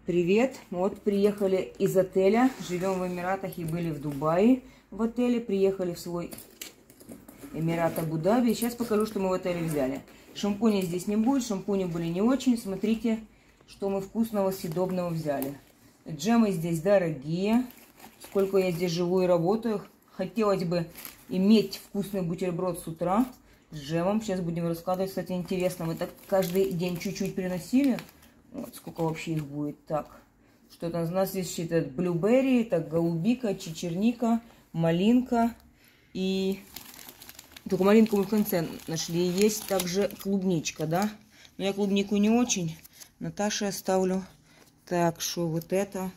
Привет! Вот приехали из отеля. Живем в Эмиратах и были в Дубае в отеле. Приехали в свой Эмират Абу-Даби. Сейчас покажу, что мы в отеле взяли. Шампуней здесь не будет. Шампуни были не очень. Смотрите, что мы вкусного, съедобного взяли. Джемы здесь дорогие. Сколько я здесь живу и работаю. Хотелось бы иметь вкусный бутерброд с утра с джемом. Сейчас будем раскладывать. Кстати, интересно. Мы так каждый день чуть-чуть приносили. Вот сколько вообще их будет. Так, что-то у нас здесь считают блюберри, так голубика, чечерника, малинка. И только малинку мы в конце нашли. Есть также клубничка, да? Но я клубнику не очень. Наташе оставлю. Так, что вот это?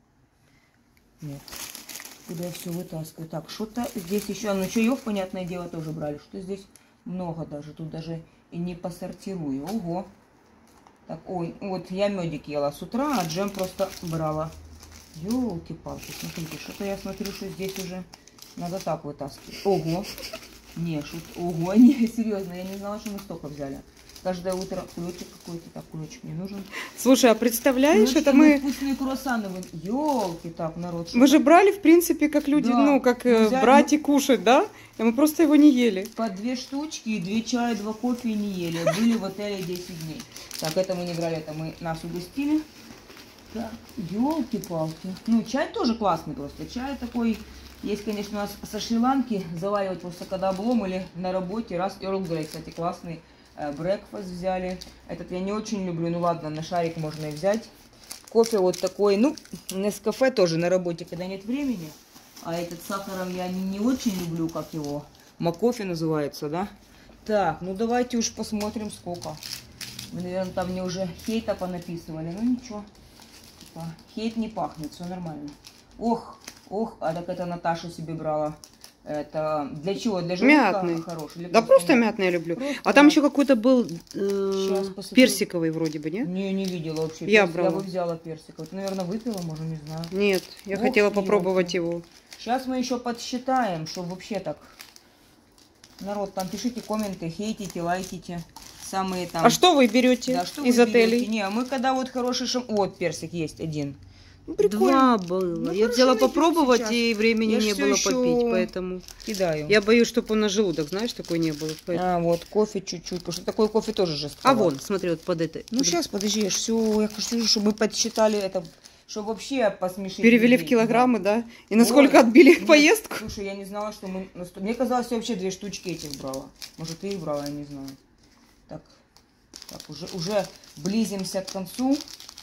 Нет. Куда я все вытаскиваю? Так, что-то здесь еще. Ну, чаев, понятное дело, тоже брали. Что здесь много даже. Тут даже и не посортирую. Ого. Так, ой, вот я медик ела с утра, а джем просто брала. Ёлки-палки, смотрите, что-то я смотрю, что здесь уже надо так вытаскивать. Ого, не, ого, не, серьезно, я не знала, что мы столько взяли. Каждое утро кулечек какой-то, так, кулечек не нужен. Слушай, а представляешь, ну, это мы... Вкусные круассаны, ёлки, так, народ. Мы же брали, в принципе, как люди, да. Ну, как брать и кушать, да? И мы просто его не ели. По 2 штучки, 2 чая, 2 кофе и не ели. Были в отеле 10 дней. Так, это мы не брали, это мы нас угостили. Так, ёлки-палки. Ну, чай тоже классный просто. Чай такой, есть, конечно, у нас со Шри-Ланки. Заваривать просто когда облом или на работе. Раз, Earl Grey, кстати, классный. Брекфаст взяли. Этот я не очень люблю. Ну ладно, на шарик можно и взять. Кофе вот такой. Ну, Нескафе тоже на работе, когда нет времени. А этот с сахаром я не очень люблю, как его. Макофе называется, да? Так, ну давайте уж посмотрим, сколько. Вы, наверное, там мне уже хейта понаписывали. Ну ничего. Типа, хейт не пахнет, все нормально. Ох, а так это Наташа себе брала. Это для чего? Для желудка хороший? Да просто мятный я люблю. Просто а там еще какой-то был персиковый вроде бы, нет? Не видела вообще. Я брала. Я бы взяла персиковый. Ты, наверное, выпила, может, не знаю. Нет, я хотела попробовать его. Сейчас мы еще подсчитаем, что вообще так. Народ, там пишите комменты, хейтите, лайките. Самые там... А что вы берете, да, что из отелей? Не, мы когда вот хороший Вот персик есть один. Ну, прикольно. 2 было. Ну, я взяла попробовать, сейчас. И времени не было попить, поэтому кидаю. Я боюсь, чтобы он на желудок, знаешь, такой не было. Поэтому... А, вот кофе чуть-чуть, потому что такой кофе тоже жестковат. А вон, смотри, вот под этой. Ну, сейчас, подожди, все, я хочу, чтобы мы подсчитали это, чтобы вообще посмешить. Перевели людей в килограммы, да? И насколько отбили их поездку? Слушай, я не знала, что мы... Мне казалось, я вообще 2 штучки этих брала. Может, ты их брала, я не знаю. Так, уже близимся к концу.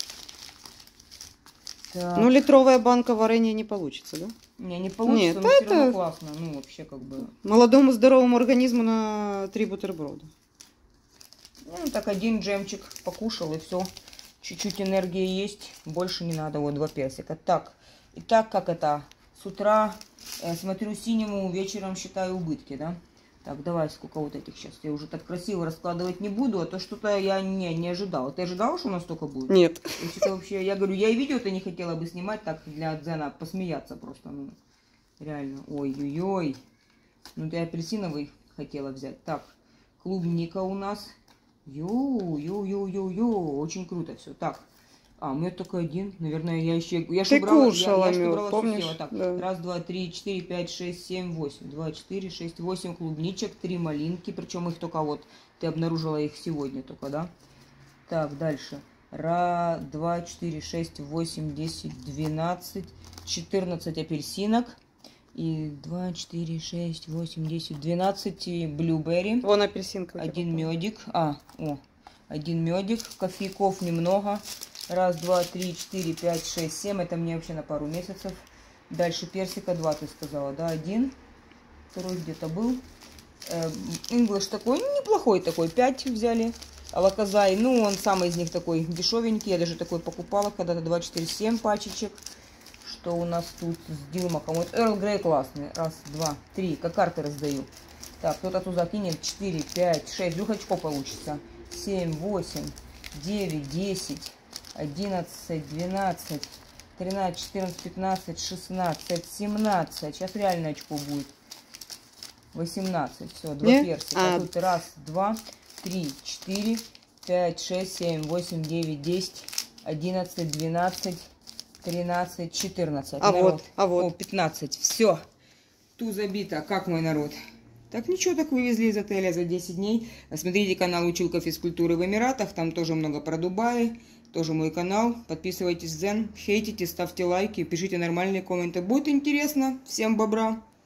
Так. Ну, литровая банка варенья не получится, да? Не получится, нет, но это все равно классно. Ну, вообще, как бы... Молодому здоровому организму на 3 бутерброда. Ну, так 1 джемчик покушал, и все. Чуть-чуть энергии есть, больше не надо. Вот 2 персика. Так, итак, как это? С утра смотрю синему, вечером считаю убытки, да? Так, давай, сколько вот этих сейчас. Я уже так красиво раскладывать не буду, а то что-то я не ожидала. Ты ожидала, что у нас столько будет? Нет. Вообще, я говорю, я и видео-то не хотела бы снимать, так для Дзена посмеяться просто. Ну, реально. Ой-ой-ой. Ну, ты апельсиновый хотела взять. Так, клубника у нас. Йоу-йоу-йоу-йоу-йоу. Очень круто все. Так. А, мед только один. Наверное, я еще... Ты кушала мед, помнишь? Так, да. 1, 2, 3, 4, 5, 6, 7, 8. 2, 4, 6, 8 клубничек, 3 малинки. Причем их только вот... Ты обнаружила их сегодня только, да? Так, дальше. 1, 2, 4, 6, 8, 10, 12, 14 апельсинок. И 2, 4, 6, 8, 10, 12 блюберри. Вон апельсинка. 1 медик. 1 медик. Кофейков немного. 1, 2, 3, 4, 5, 6, 7. Это мне вообще на пару месяцев. Дальше персика 2, ты сказала, да? 1. Второй где-то был. English такой, неплохой такой. 5 взяли. Алаказай, ну он самый из них такой дешевенький. Я даже такой покупала когда-то. 2, 4, 7 пачечек. Что у нас тут с Дилмаком? Вот Earl Grey классный. 1, 2, 3. Как карты раздаю. Так, кто-то туда кинет. 4, 5, 6. Вдруг очко получится. 7, 8, 9, 10. 11, 12, 13, 14, 15, 16, 17. Сейчас реально очко будет. 18. Все, 2 персика. Тут 1, 2, 3, 4, 5, 6, 7, 8, 9, 10, 11, 12, 13, 14. А народ. вот. О, 15. Все. Ту забито. Как мой народ? Так ничего, так вывезли из отеля за 10 дней. Смотрите канал Училка физкультуры в Эмиратах. Там тоже много про Дубай. Тоже мой канал. Подписывайтесь, Дзен. Хейтите, ставьте лайки, пишите нормальные комменты. Будет интересно. Всем бобра.